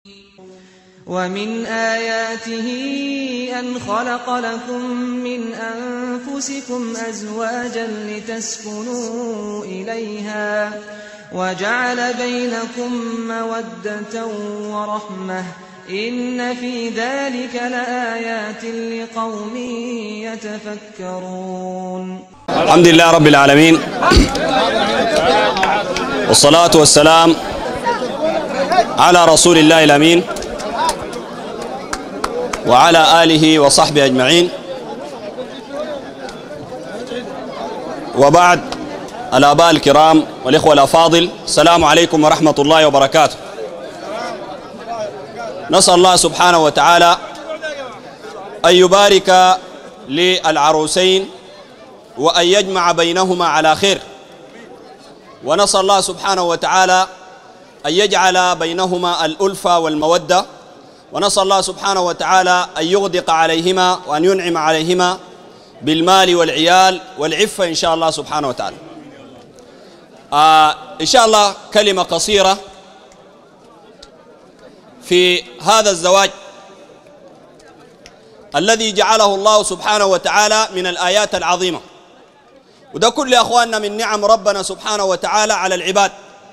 ومن آياته أن خلق لكم من أنفسكم أزواجا لتسكنوا إليها وجعل بينكم مودة ورحمة إن في ذلك لآيات لقوم يتفكرون. الحمد لله رب العالمين، والصلاة والسلام على رسول الله الأمين وعلى آله وصحبه أجمعين، وبعد. الآباء الكرام والإخوة الأفاضل، السلام عليكم ورحمة الله وبركاته. نسأل الله سبحانه وتعالى أن يبارك للعروسين وأن يجمع بينهما على خير، ونسأل الله سبحانه وتعالى أن يجعل بينهما الألفة والمودة، ونسأل الله سبحانه وتعالى أن يغدق عليهما وأن ينعم عليهما بالمال والعيال والعفة إن شاء الله سبحانه وتعالى. إن شاء الله كلمة قصيرة في هذا الزواج الذي جعله الله سبحانه وتعالى من الآيات العظيمة، وده كل يا أخواننا من نعم ربنا سبحانه وتعالى على العباد،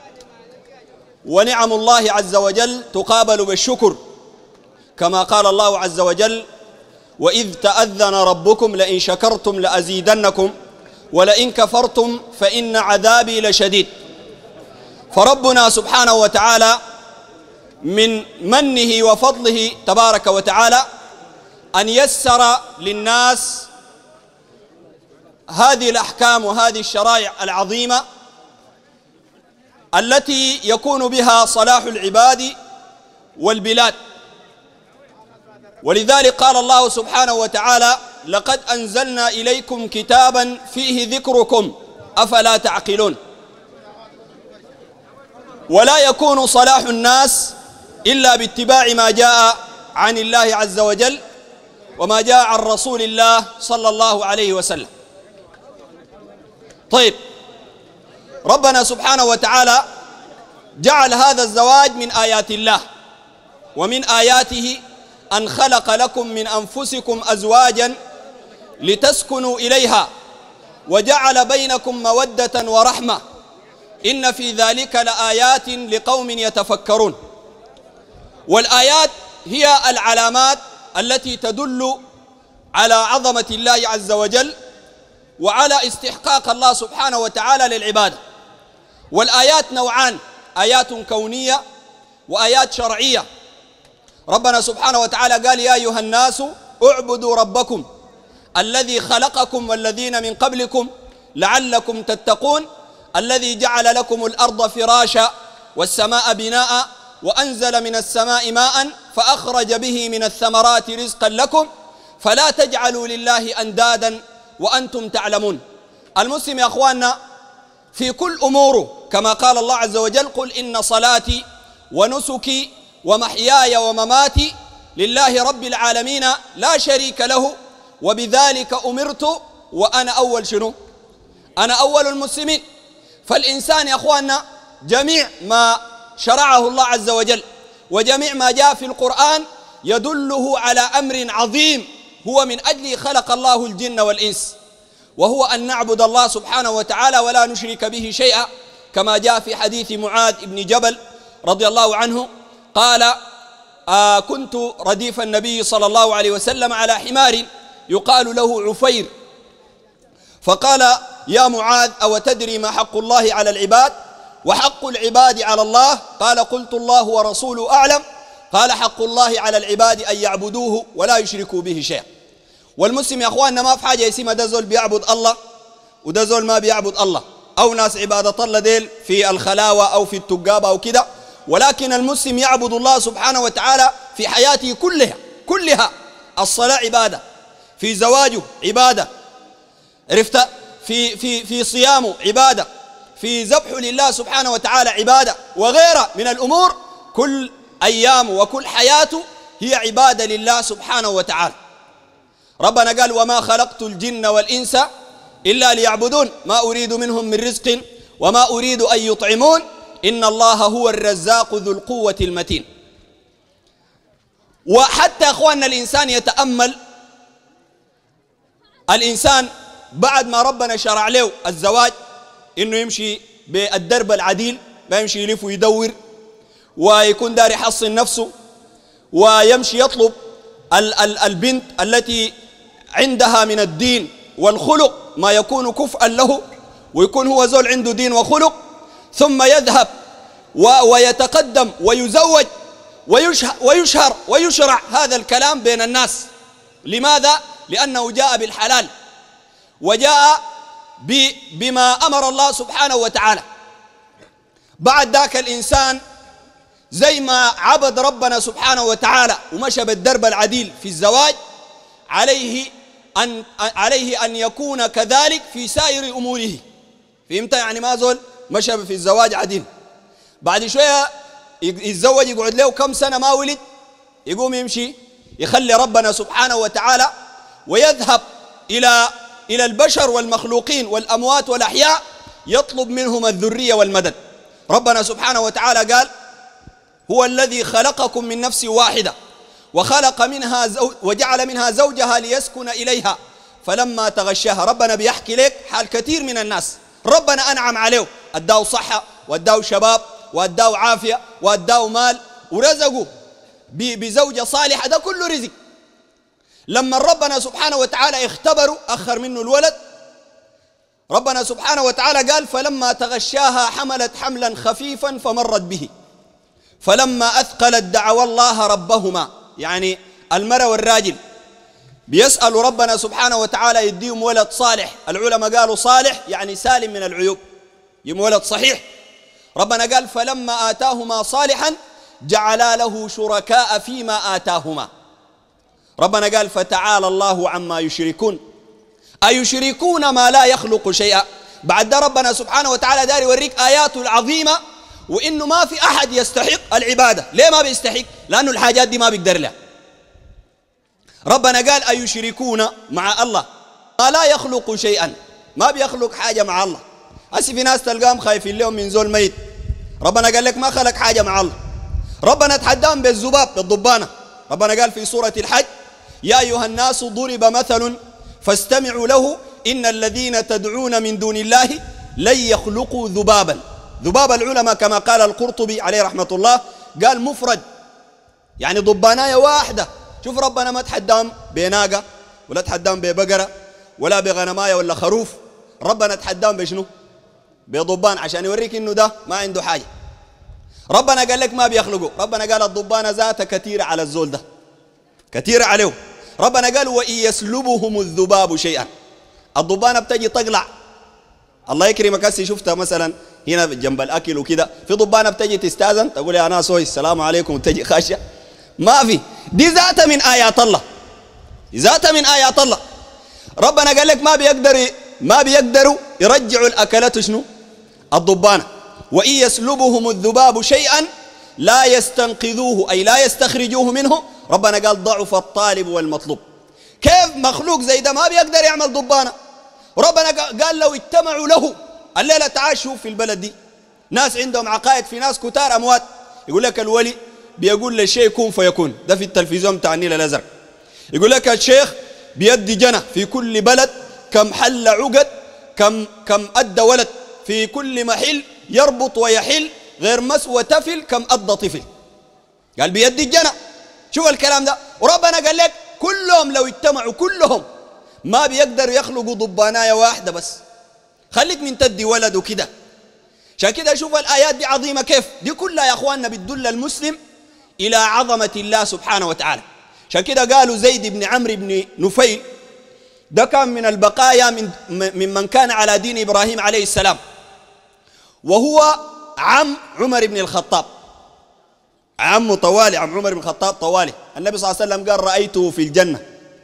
ونعم الله عز وجل تقابل بالشكر، كما قال الله عز وجل: وإذ تأذن ربكم لئن شكرتم لأزيدنكم ولئن كفرتم فإن عذابي لشديد. فربنا سبحانه وتعالى من منه وفضله تبارك وتعالى أن يسر للناس هذه الأحكام وهذه الشرائع العظيمة التي يكون بها صلاح العباد والبلاد. ولذلك قال الله سبحانه وتعالى: لقد أنزلنا إليكم كتابا فيه ذكركم أفلا تعقلون. ولا يكون صلاح الناس إلا باتباع ما جاء عن الله عز وجل وما جاء عن رسول الله صلى الله عليه وسلم. طيب، ربنا سبحانه وتعالى جعل هذا الزواج من آيات الله، ومن آياته أن خلق لكم من أنفسكم أزواجا لتسكنوا إليها وجعل بينكم مودة ورحمة إن في ذلك لآيات لقوم يتفكرون. والآيات هي العلامات التي تدل على عظمة الله عز وجل وعلى استحقاق الله سبحانه وتعالى للعبادة. والآيات نوعان: آيات كونية وآيات شرعية. ربنا سبحانه وتعالى قال: يا أيها الناس اعبدوا ربكم الذي خلقكم والذين من قبلكم لعلكم تتقون الذي جعل لكم الأرض فراشا والسماء بناء وأنزل من السماء ماء فأخرج به من الثمرات رزقا لكم فلا تجعلوا لله أندادا وأنتم تعلمون. المسلم يا أخواننا في كل أموره كما قال الله عز وجل: قل إن صلاتي ونسكي ومحياي ومماتي لله رب العالمين لا شريك له وبذلك أمرت وأنا أول شنو؟ أنا أول المسلمين. فالإنسان يا أخواننا جميع ما شرعه الله عز وجل وجميع ما جاء في القرآن يدله على أمر عظيم هو من أجل خلق الله الجن والإنس، وهو أن نعبد الله سبحانه وتعالى ولا نشرك به شيئا، كما جاء في حديث معاذ بن جبل رضي الله عنه قال: كنت رديف النبي صلى الله عليه وسلم على حمار يقال له عفير، فقال: يا معاذ أو تدري ما حق الله على العباد وحق العباد على الله؟ قال: قلت الله ورسوله أعلم. قال: حق الله على العباد أن يعبدوه ولا يشركوا به شيئا. والمسلم يا أخواننا ما في حاجة يسمى ده زول بيعبد الله وده زول ما بيعبد الله، أو ناس عبادة الله ديل في الخلاوة أو في التقابة أو كده، ولكن المسلم يعبد الله سبحانه وتعالى في حياته كلها. الصلاة عبادة، في زواجه عبادة، عرفت، في صيامه عبادة، في ذبحه لله سبحانه وتعالى عبادة، وغيرها من الأمور. كل أيامه وكل حياته هي عبادة لله سبحانه وتعالى. ربنا قال: وما خلقت الجن والإنس إلا ليعبدون ما أريد منهم من رزق وما أريد أن يطعمون إن الله هو الرزاق ذو القوة المتين. وحتى يا أخواننا الإنسان يتأمل، الإنسان بعد ما ربنا شرع له الزواج إنه يمشي بالدرب العديل، ما يمشي يلف ويدور ويكون داري يحصن نفسه ويمشي يطلب البنت التي عندها من الدين والخلق ما يكون كفءا له، ويكون هو زول عنده دين وخلق، ثم يذهب ويتقدم ويزوج ويشهر ويشرع هذا الكلام بين الناس. لماذا؟ لأنه جاء بالحلال وجاء بما أمر الله سبحانه وتعالى. بعد ذاك الإنسان زي ما عبد ربنا سبحانه وتعالى ومشى بالدرب العديل في الزواج، عليه أن يكون كذلك في سائر أموره. فهمت؟ يعني ما زول مشى في الزواج عديل، بعد شوية يتزوج يقعد له كم سنة ما ولد، يقوم يمشي يخلي ربنا سبحانه وتعالى ويذهب إلى البشر والمخلوقين والأموات والأحياء يطلب منهم الذرية والمدد. ربنا سبحانه وتعالى قال: هو الذي خلقكم من نفس واحدة وخلق منها وجعل منها زوجها ليسكن إليها فلما تغشاها. ربنا بيحكي لك حال كثير من الناس ربنا أنعم عليه، أداه صحة وأداه شباب وأداه عافية وأداه مال ورزقه بزوجة صالحة، ده كله رزق. لما ربنا سبحانه وتعالى اختبروا أخر منه الولد، ربنا سبحانه وتعالى قال: فلما تغشاها حملت حملا خفيفا فمرت به فلما أثقلت دعوا الله ربهما. يعني المرأة والراجل بيسألوا ربنا سبحانه وتعالى يديهم ولد صالح. العلماء قالوا صالح يعني سالم من العيوب، يم ولد صحيح. ربنا قال: فلما آتاهما صالحا جعلا له شركاء فيما آتاهما. ربنا قال: فتعالى الله عما يشركون أيشركون ما لا يخلق شيئا. بعد ده ربنا سبحانه وتعالى داري يوريك آياته العظيمة وإنه ما في أحد يستحق العبادة. ليه ما بيستحق؟ لأنه الحاجات دي ما بيقدر لها. ربنا قال: أيشركون مع الله ما لا يخلق شيئا، ما بيخلق حاجة مع الله. هسي في ناس تلقاهم خايفين لهم من زول ميت، ربنا قال لك ما خلق حاجة مع الله. ربنا تحداهم بالذباب بالضبانة. ربنا قال في سورة الحج: يا أيها الناس ضرب مثل فاستمعوا له إن الذين تدعون من دون الله لن يخلقوا ذبابا. ذباب العلماء كما قال القرطبي عليه رحمة الله قال مفرد، يعني ضباناية واحدة. شوف ربنا ما تحداهم بناقة ولا تحداهم ببقرة ولا بغنماية ولا خروف، ربنا تحداهم بشنو؟ بضبان، عشان يوريك إنه ده ما عنده حاجة. ربنا قال لك ما بيخلقوا، ربنا قال الضبانة ذاتها كثيرة على الزول ده، كثيرة عليه. ربنا قال: وإن يسلبهم الذباب شيئا. الضبانة بتجي تقلع، الله يكرمك هسي شفتها مثلا هنا جنب الأكل وكده، في ضبانة بتجي تستاذن تقول يا ناس هوي السلام عليكم وتجي خاشة، ما في. دي ذاتها من آيات الله، ذاتها من آيات الله. ربنا قال لك ما بيقدروا يرجعوا الأكلات شنو؟ الضبانة. وإن يسلبهم الذباب شيئا لا يستنقذوه أي لا يستخرجوه منه. ربنا قال: ضعف الطالب والمطلوب. كيف مخلوق زي ده ما بيقدر يعمل ضبانة؟ ربنا قال لو اجتمعوا له الليلة. تعال شوف في البلد دي ناس عندهم عقائد، في ناس كتار أموات يقول لك الولي بيقول للشيء كون فيكون، ده في التلفزيون بتاع النيل الأزرق. يقول لك الشيخ بيدي جنة في كل بلد، كم حل عقد، كم أدى ولد في كل محل يربط ويحل غير مس وتفل كم أدى طفل. قال بيدي الجنة. شوف الكلام ده. وربنا قال لك كلهم لو اجتمعوا كلهم ما بيقدروا يخلقوا ضباناية واحدة بس، خليك من تدي ولد وكده. عشان كده شوف الآيات دي عظيمة كيف، دي كلها يا أخواننا بتدل المسلم إلى عظمة الله سبحانه وتعالى. عشان كده قالوا زيد بن عمرو بن نفيل ده كان من البقايا ممن كان على دين إبراهيم عليه السلام، وهو عم عمر بن الخطاب، عم طوالي، عم عمر بن الخطاب طوالي. النبي صلى الله عليه وسلم قال رأيته في الجنة.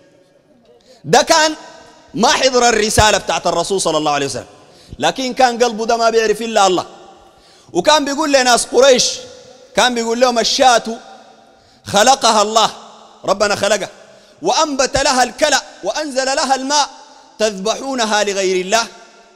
ده كان ما حضر الرسالة بتاعت الرسول صلى الله عليه وسلم، لكن كان قلبه ده ما بيعرف إلا الله. وكان بيقول لناس قريش، كان بيقول لهم الشاة خلقها الله، ربنا خلقها وأنبت لها الكلأ وأنزل لها الماء تذبحونها لغير الله.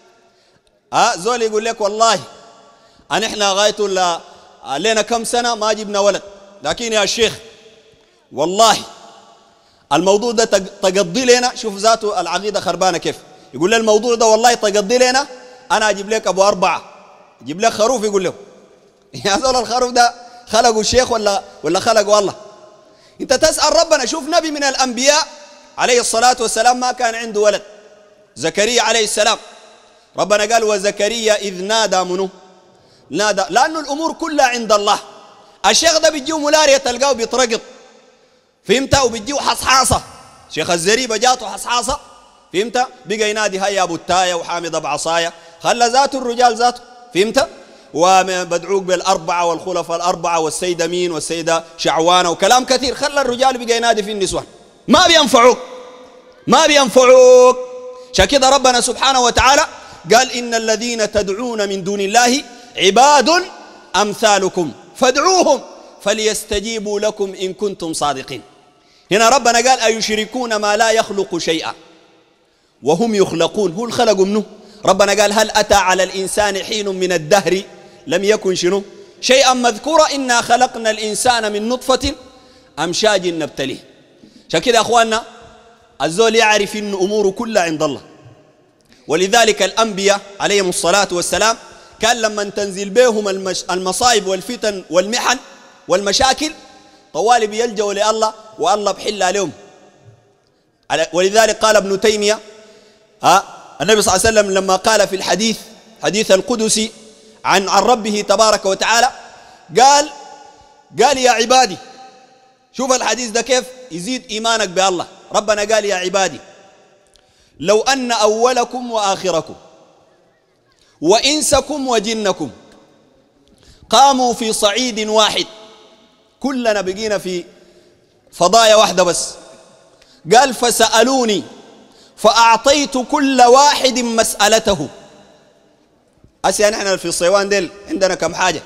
زول يقول لك والله أن إحنا غايته لنا كم سنة ما جبنا ولد، لكن يا شيخ والله الموضوع ده تقضي لنا. شوف ذاته العقيدة خربانة كيف. يقول له الموضوع ده والله تقضي لنا، أنا أجيب لك أبو 4، يجيب لك خروف. يقول له يا زول الخروف ده خلقه الشيخ ولا خلقه الله؟ أنت تسأل ربنا. شوف نبي من الأنبياء عليه الصلاة والسلام ما كان عنده ولد، زكريا عليه السلام. ربنا قال وزكريا إذ نادى منه، نادى لأنه الأمور كلها عند الله. الشيخ ده بيجيه ملارية تلقاه بيترقط، فهمت؟ وبيجيه حصحاصة، شيخ الزريبة جاته حصحاصة، فهمت؟ بقى ينادي هيا أبو التاية وحامد أبو عصاية، خلى ذاته الرجال ذاته، فهمت؟ وبدعوك بالأربعة والخلفاء الأربعة والسيدة مين والسيدة شعوانة وكلام كثير، خلى الرجال بقى ينادي في النسوان. ما بينفعوك، ما بينفعوك. عشان كده ربنا سبحانه وتعالى قال إن الذين تدعون من دون الله عباد أمثالكم فادعوهم فليستجيبوا لكم إن كنتم صادقين. هنا ربنا قال أيشركون ما لا يخلق شيئا وهم يخلقون. هو الخلق منه. ربنا قال هل أتى على الإنسان حين من الدهر لم يكن شنو شيئا مذكورا إنا خلقنا الإنسان من نطفة أمشاج نبتليه. عشان كده يا أخواننا الزول يعرف إن أموره كلها عند الله. ولذلك الأنبياء عليهم الصلاة والسلام كان لما تنزل بهم المصائب والفتن والمحن والمشاكل طوالي بيلجوا لله والله بحل عليهم. ولذلك قال ابن تيمية النبي صلى الله عليه وسلم لما قال في الحديث حديث القدسي عن ربه تبارك وتعالى قال يا عبادي، شوف الحديث ده كيف يزيد إيمانك بالله. ربنا قال يا عبادي لو أن أولكم وآخركم وإنسكم وجنكم قاموا في صعيد واحد، كلنا بقينا في فضايا واحدة بس، قال فسألوني فأعطيت كل واحد مسألته. أسيا نحن في الصيوان ديل عندنا كم حاجة؟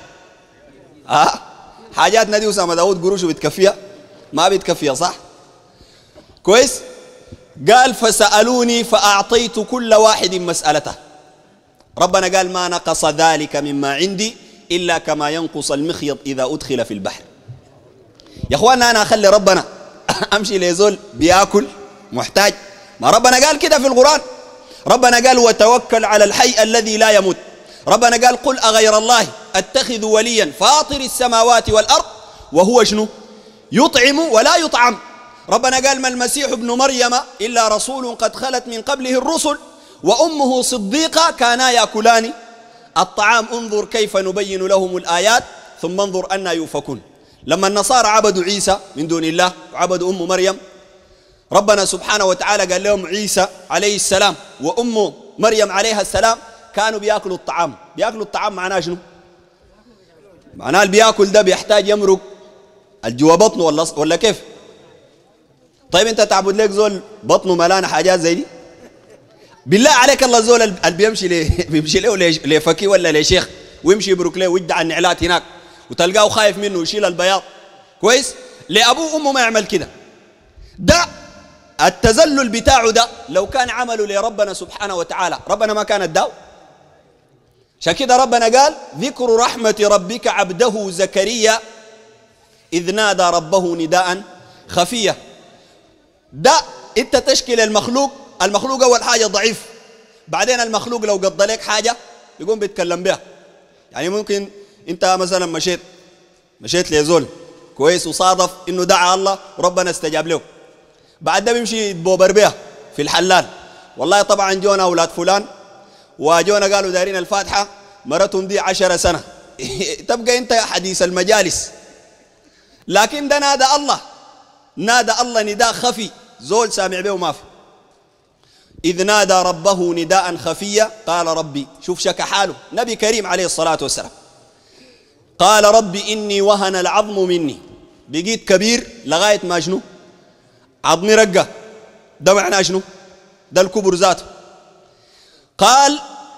حاجاتنا دي أسامة داود قروش بتكفيها؟ ما بتكفيها صح؟ كويس؟ قال فسألوني فأعطيت كل واحد مسألته. ربنا قال ما نقص ذلك مما عندي إلا كما ينقص المخيط إذا أدخل في البحر. يا أخوانا أنا أخلي ربنا أمشي ليزول بيأكل محتاج؟ ما ربنا قال كده في القرآن. ربنا قال وتوكل على الحي الذي لا يموت. ربنا قال قل أغير الله أتخذ وليا فاطر السماوات والأرض وهو شنو يطعم ولا يطعم. ربنا قال ما المسيح ابن مريم إلا رسول قد خلت من قبله الرسل وأمه صديقة كانا يأكلان الطعام انظر كيف نبين لهم الآيات ثم انظر أن يؤفكون. لما النصارى عبدوا عيسى من دون الله وعبدوا أم مريم، ربنا سبحانه وتعالى قال لهم عيسى عليه السلام وأم مريم عليها السلام كانوا بيأكلوا الطعام. بيأكلوا الطعام معناه شنو؟ معناه اللي بيأكل ده بيحتاج يمرق الجوا بطنه ولا كيف؟ طيب انت تعبد لك زول بطنه ملانه حاجات زي دي؟ بالله عليك الله زول اللي بيمشي له لفكي ولا لشيخ ويمشي يبرك له ويدعى النعلات هناك وتلقاه خايف منه ويشيل البياض كويس؟ لأبوه وأمه ما يعمل كده. ده التذلل بتاعه ده لو كان عمله لربنا سبحانه وتعالى ربنا ما كان اداه. عشان كده ربنا قال ذكر رحمة ربك عبده زكريا إذ نادى ربه نداء خفية. ده انت تشكل المخلوق أول حاجة ضعيف، بعدين المخلوق لو قضى لك حاجة يقوم بيتكلم بها. يعني ممكن انت مثلا مشيت ليزول كويس وصادف انه دعا الله وربنا استجاب له، بعد ده بيمشي يتبوبر بها في الحلال. والله طبعا جونا أولاد فلان وجونا قالوا دارين الفاتحة مرتهم دي 10 سنة تبقى انت حديث المجالس. لكن ده نادى الله نداء خفي زول سامع به وما في. إذ نادى ربه نداء خفيا قال ربي، شوف شك حاله نبي كريم عليه الصلاة والسلام، قال ربي إني وهن العظم مني، بقيت كبير لغاية ما شنو عظمي رقة. ده معناه شنو؟ ده الكبر ذاته. قال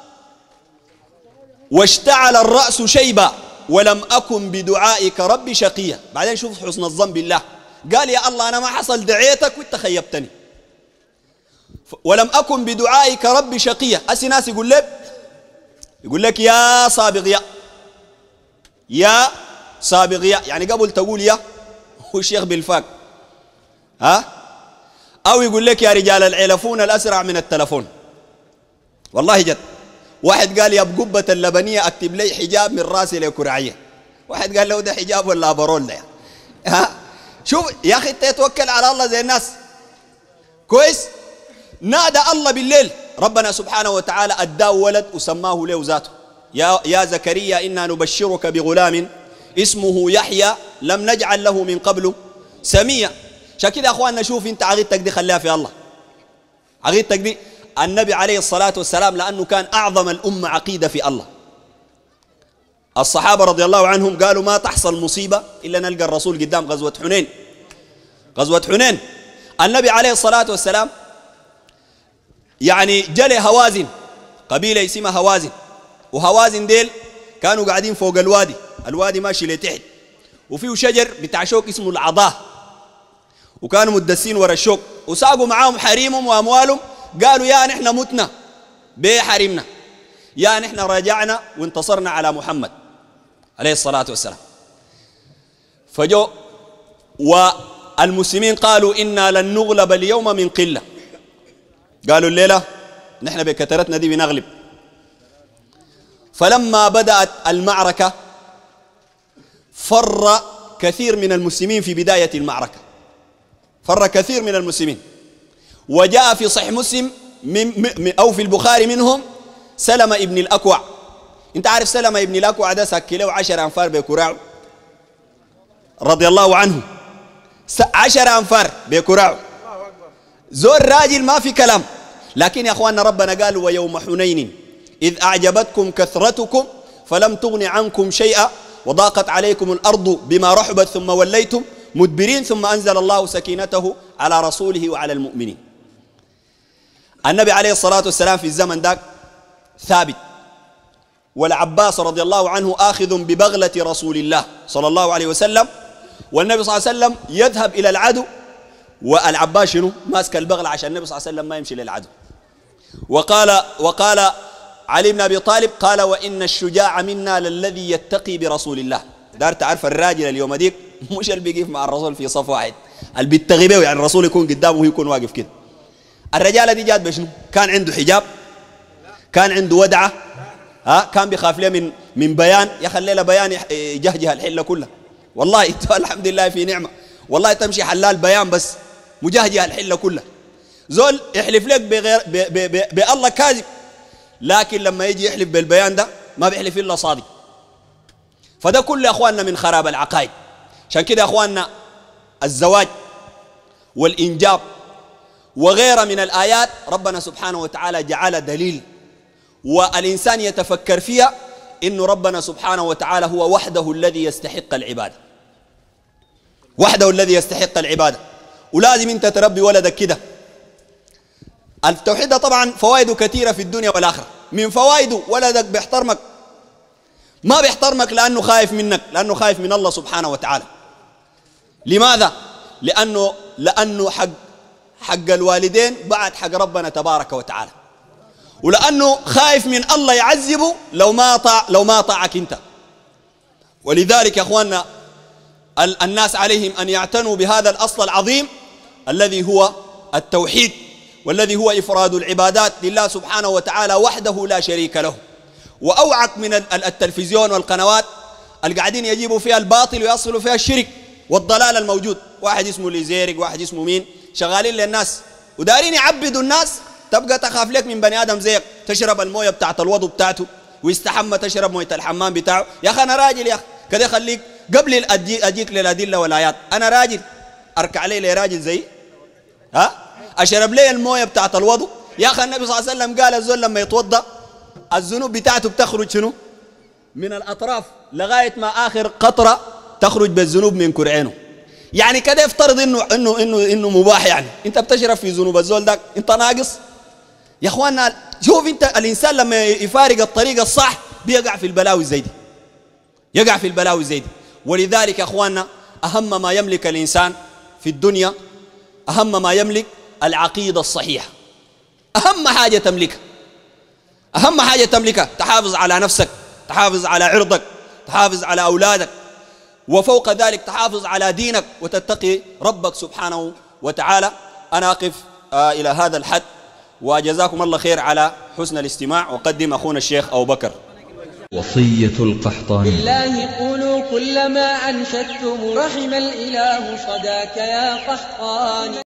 واشتعل الرأس شيبا ولم أكن بدعائك ربي شقيا. بعدين شوف حسن الظن بالله، قال يا الله أنا ما حصل دعيتك وانت خيبتني، ولم أكن بدعائك ربي شقيا. أسي ناس يقول لك يا صابغ يا صابغ يا، يعني قبل تقول يا والشيخ بالفاك أو يقول لك يا رجال العلفون الأسرع من التلفون. والله جد. واحد قال يا بقبة اللبنية أكتب لي حجاب من راسي لكرعية. واحد قال له ده حجاب ولا برول ده. شوف يا أخي تتوكل على الله زي الناس كويس. نادى الله بالليل، ربنا سبحانه وتعالى أداه ولد وسماه له ذاته، يا زكريا إنا نبشرك بغلام اسمه يحيى لم نجعل له من قبل سميا. عشان كده يا أخواننا شوف أنت عقيدتك دي خليها في الله. عقيدتك دي النبي عليه الصلاة والسلام لأنه كان أعظم الأمة عقيدة في الله. الصحابة رضي الله عنهم قالوا ما تحصل مصيبة إلا نلقى الرسول قدام غزوة حنين. غزوة حنين النبي عليه الصلاة والسلام يعني جلي هوازن، قبيلة اسمها هوازن، وهوازن ديل كانوا قاعدين فوق الوادي، الوادي ماشي لتحت وفيه شجر بتاع شوك اسمه العضاه، وكانوا مدسين ورا الشوك وساقوا معاهم حريمهم وأموالهم. قالوا يا نحن متنا بحرمنا، يا نحن رجعنا وانتصرنا على محمد عليه الصلاة والسلام. فجو والمسلمين قالوا إنا لن نغلب اليوم من قلة، قالوا الليلة نحن بكثرتنا دي بنغلب. فلما بدأت المعركة فر كثير من المسلمين في بداية المعركة، فر كثير من المسلمين. وجاء في صحيح مسلم أو في البخاري منهم سلمة ابن الأكوع. انت عارف سلمة ابن الأكوع ده سكله 10 أنفار بكراعه رضي الله عنه، 10 أنفار بكراعه، زور راجل ما في كلام. لكن يا أخواننا ربنا قال ويوم حنين إذ أعجبتكم كثرتكم فلم تغن عنكم شيئا وضاقت عليكم الأرض بما رحبت ثم وليتم مدبرين ثم أنزل الله سكينته على رسوله وعلى المؤمنين. النبي عليه الصلاة والسلام في الزمن ذاك ثابت، والعباس رضي الله عنه آخذ ببغلة رسول الله صلى الله عليه وسلم، والنبي صلى الله عليه وسلم يذهب إلى العدو والعباس شنو ماسك البغلة عشان النبي صلى الله عليه وسلم ما يمشي للعدو. وقال علي بن أبي طالب قال وإن الشجاع منا للذي يتقي برسول الله. دار تعرف الراجل اليوم ديك مش اللي بيقف مع الرسول في صف واحد، اللي بيتغي به يعني الرسول يكون قدامه وهو يكون واقف كده. الرجال دي جات بشنو؟ كان عنده حجاب، كان عنده ودعة، كان بيخاف له من بيان، يخلي له بيان يجهجه الحلة كلها. والله الحمد لله في نعمة، والله تمشي حلال بيان بس مجهجه الحلة كلها. زول يحلف لك بالله كاذب، لكن لما يجي يحلف بالبيان ده ما بيحلف إلا صادق. فده كله يا أخواننا من خراب العقائد. عشان كده يا أخواننا الزواج والإنجاب وغيرها من الآيات ربنا سبحانه وتعالى جعل دليل والإنسان يتفكر فيها إنه ربنا سبحانه وتعالى هو وحده الذي يستحق العبادة، وحده الذي يستحق العبادة. ولازم أنت تربي ولدك كده. التوحيد طبعا فوائده كثيرة في الدنيا والآخرة. من فوائده ولدك بيحترمك، ما بيحترمك لأنه خايف منك، لأنه خايف من الله سبحانه وتعالى. لماذا؟ لأنه حق الوالدين بعد حق ربنا تبارك وتعالى، ولأنه خايف من الله يعذبه لو ما طاعك أنت. ولذلك يا أخواننا الناس عليهم أن يعتنوا بهذا الأصل العظيم الذي هو التوحيد، والذي هو إفراد العبادات لله سبحانه وتعالى وحده لا شريك له. وأوعك من التلفزيون والقنوات اللي قاعدين يجيبوا فيها الباطل ويصلوا فيها الشرك والضلال الموجود. واحد اسمه ليزيرك، واحد اسمه مين، شغالين للناس ودارين يعبدوا الناس. تبقى تخاف لك من بني آدم زيك تشرب المويه بتاعت الوضو بتاعته ويستحمى تشرب مويه الحمام بتاعه. يا أخي أنا راجل، يا أخي كده خليك قبل أجيك للأدلة والآيات. أنا راجل أركع لي راجل زي أشرب لي المويه بتاعت الوضو. يا أخي النبي صلى الله عليه وسلم قال الزول لما يتوضأ الذنوب بتاعته بتخرج شنو من الأطراف لغاية ما آخر قطرة تخرج بالذنوب من كرعينه. يعني كده يفترض إنه مباح، يعني أنت بتشرب في ذنوب الزول ده، أنت ناقص يا أخواننا. شوف أنت الإنسان لما يفارق الطريق الصح بيقع في البلاوي زي دي، يقع في البلاوي زي دي. ولذلك يا أخواننا أهم ما يملك الإنسان في الدنيا، أهم ما يملك العقيدة الصحيحة. أهم حاجة تملكها، أهم حاجة تملكها. تحافظ على نفسك، تحافظ على عرضك، تحافظ على أولادك، وفوق ذلك تحافظ على دينك وتتقي ربك سبحانه وتعالى. أنا أقف إلى هذا الحد، وجزاكم الله خير على حسن الاستماع. وقدم أخونا الشيخ أبو بكر. وصية القحطاني: بالله قولوا كل ما أنشدتم، رحم الإله صداك يا قحطاني.